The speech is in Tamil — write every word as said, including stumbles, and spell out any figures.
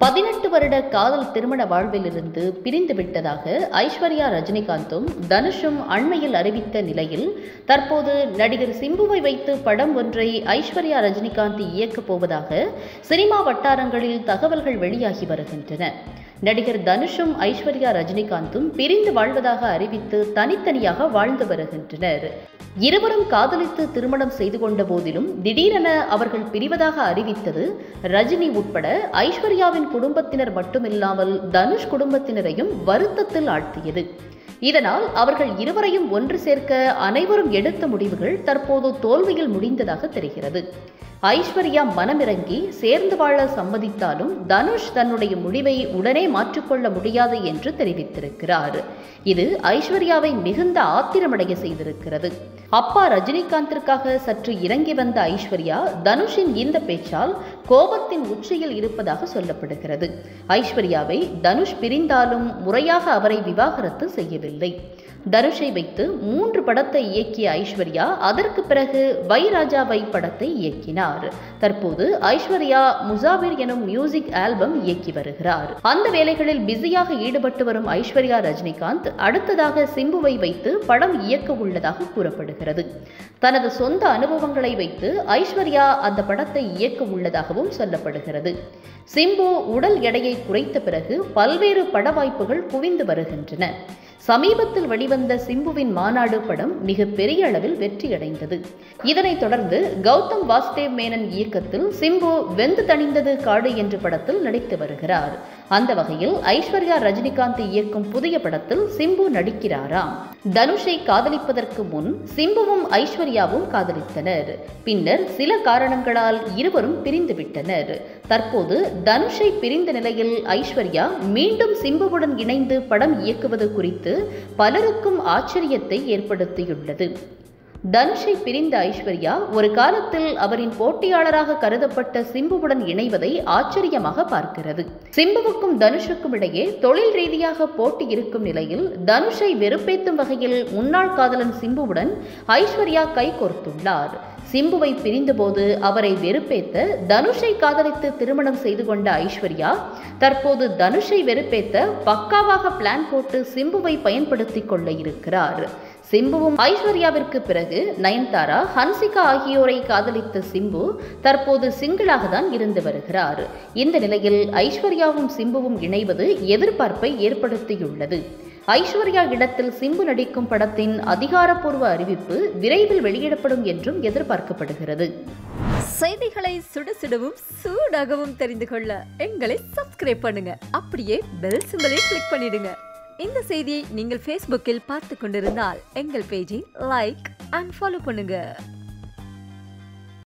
பதினெட்டு வருட காதல் திருமண வாழ்விலிருந்து பிரிந்து விட்டதாக ஐஸ்வர்யா ரஜினிகாந்தும் தனுஷும் அண்மையில் அறிவித்த நிலையில் தற்போது நடிகர் சிம்புவை வைத்து படம் ஒன்றை ஐஸ்வர்யா ரஜினிகாந்த் இயக்கப் போவதாக சினிமா வட்டாரங்களில் தகவல்கள் வெளியாகி வருகின்றன. நடிகர் தனுஷும் ஐஸ்வர்யா ரஜினிகாந்தும் பிரிந்து வாழ்வதாக அறிவித்து தனித்தனியாக வாழ்ந்து வருகின்றனர். இருவரும் காதலித்து திருமணம் செய்து கொண்ட போதிலும் திடீரென அவர்கள் பிரிவதாக அறிவித்தது ரஜினி உட்பட ஐஸ்வர்யாவின் குடும்பத்தினர் மட்டுமில்லாமல் தனுஷ் குடும்பத்தினரையும் வருத்தத்தில் ஆழ்த்தியது. இதனால் அவர்கள் இருவரையும் ஒன்று சேர்க்க அனைவரும் எடுத்த முடிவுகள் தற்போது தோல்வியில் முடிந்ததாக தெரிகிறது. ஐஸ்வர்யா மனமிறங்கி சேர்ந்து வாழ சம்மதித்தாலும் தனுஷ் தன்னுடைய முடிவை உடனே மாற்றிக்கொள்ள முடியாது என்று தெரிவித்திருக்கிறார். இது ஐஸ்வர்யாவை மிகுந்த ஆத்திரமடைய செய்திருக்கிறது. அப்பா ரஜினிகாந்திற்காக சற்று இறங்கி வந்த ஐஸ்வர்யா தனுஷின் இந்த பேச்சால் கோபத்தின் உச்சியில் இருப்பதாக சொல்லப்படுகிறது. ஐஸ்வர்யாவை தனுஷ் பிரிந்தாலும் முறையாக அவரை விவாகரத்து செய்யவில்லை. தனுஷை வைத்து மூன்று படத்தை இயக்கிய ஐஸ்வர்யா அதற்கு பிறகு வை ராஜா வை படத்தை இயக்கினார். தற்போது ஐஸ்வர்யா முசாவிர் எனும் மியூசிக் ஆல்பம் இயக்கி வருகிறார். அந்த வேலைகளில் பிஸியாக ஈடுபட்டு வரும் ஐஸ்வர்யா ரஜினிகாந்த் அடுத்ததாக சிம்புவை வைத்து படம் இயக்க உள்ளதாக கூறப்படுகிறது. தனது சொந்த அனுபவங்களை வைத்து ஐஸ்வர்யா அந்த படத்தை இயக்க உள்ளதாகவும் சொல்லப்படுகிறது. சிம்பு உடல் எடையை குறைத்த பிறகு பல்வேறு பட வாய்ப்புகள் குவிந்து வருகின்றன. சமீபத்தில் வெளிவந்த சிம்புவின் மாநாடு படம் மிக பெரிய அளவில் வெற்றியடைந்தது. இதனைத் தொடர்ந்து கௌதம் வாசுதேவ் மேனன் இயக்கத்தில் சிம்பு வெந்து தணிந்தது காடு என்ற படத்தில் நடித்து வருகிறார். அந்த வகையில் ஐஸ்வர்யா ரஜினிகாந்த் இயக்கும் புதிய படத்தில் சிம்பு நடிக்கிறாராம். தனுஷை காதலிப்பதற்கு முன் சிம்புவும் ஐஸ்வர்யாவும் காதலித்தனர். பின்னர் சில காரணங்களால் இருவரும் பிரிந்து விட்டனர். தற்போது தனுஷை பிரிந்த நிலையில் ஐஸ்வர்யா மீண்டும் சிம்புவுடன் இணைந்து படம் இயக்குவது குறித்து பலருக்கும் ஆச்சரியத்தை ஏற்படுத்தியுள்ளது. தனுஷை பிரிந்த ஐஸ்வர்யா ஒரு காலத்தில் அவரின் போட்டியாளராக கருதப்பட்ட சிம்புவுடன் இணைவதை ஆச்சரியமாக பார்க்கிறது. சிம்புவுக்கும் தனுஷுக்கும் இடையே தொழில் ரீதியாக போட்டி இருக்கும் நிலையில் தனுஷை வெறுப்பேற்றும் வகையில் முன்னாள் காதலன் சிம்புவுடன் ஐஸ்வர்யா கைகோர்த்துள்ளார். சிம்புவை பிரிந்தபோது அவரை வெறுப்பேத்த தனுஷை காதலித்து திருமணம் செய்து கொண்ட ஐஸ்வர்யா தற்போது தனுஷை வெறுப்பேத்த பக்காவாக பிளான் போட்டு சிம்புவை பயன்படுத்திக் கொள்ள இருக்கிறார். சிம்புவும் ஐஸ்வர்யாவிற்கு பிறகு நயன்தாரா, ஹன்சிகா ஆகியோரை காதலித்த சிம்பு தற்போது சிங்கிளாக தான் இருந்து வருகிறார். இந்த நிலையில் ஐஸ்வர்யாவும் சிம்புவும் இணைவது எதிர்பார்ப்பை ஏற்படுத்தியுள்ளது. ஐஸ்வர்யா இடத்தில் சிம்பு நடிக்கும் படத்தின் அதிகாரப்பூர்வ அறிவிப்பு விரைவில் வெளியிடப்படும் என்றும் எதிர்பார்க்கப்படுகிறது. செய்திகளை சுட சுடவும் சூடாகவும் தெரிந்து கொள்ள எங்களை சப்ஸ்கிரைப் பண்ணுங்க. அப்படியே பெல் சிம்பலை கிளிக் பண்ணிடுங்க. இந்த செய்தியை நீங்கள் ஃபேஸ்புக்கில் பார்த்து கொண்டிருந்தால் எங்கள் பேஜை லைக் அண்ட் ஃபாலோ பண்ணுங்க.